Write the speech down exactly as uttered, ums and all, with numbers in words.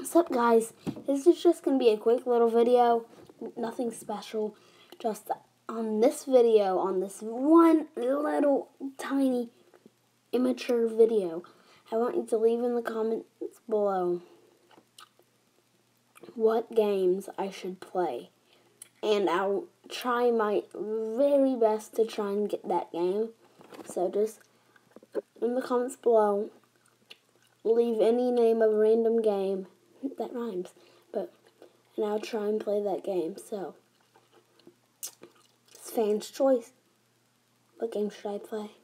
What's up, guys? This is just going to be a quick little video, nothing special. Just on this video, on this one little tiny immature video, I want you to leave in the comments below what games I should play. And I'll try my very best to try and get that game. So just in the comments below, leave any name of a random game that rhymes, but and I'll try and play that game. So it's fans' choice. What game should I play?